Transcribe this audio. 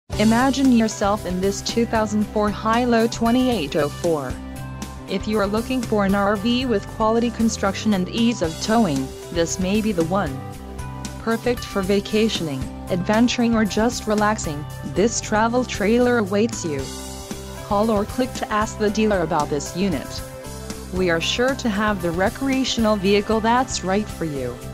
Imagine yourself in this 2004 Hilo 2804. If you are looking for an RV with quality construction and ease of towing, this may be the one. Perfect for vacationing, adventuring or just relaxing, this travel trailer awaits you. Call or click to ask the dealer about this unit. We are sure to have the recreational vehicle that's right for you.